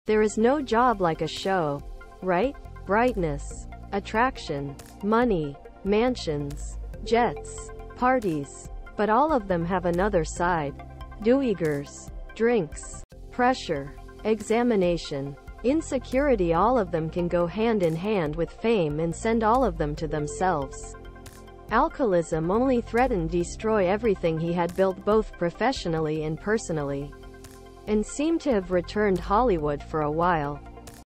There is no job like a show, right? Brightness, attraction, money, mansions, jets, parties. But all of them have another side. Duyguers, drinks, pressure, examination, insecurity. All of them can go hand in hand with fame and send all of them to themselves. Alkolism only threatened to destroy everything he had built both professionally and personally, and seemed to have returned Hollywood for a while.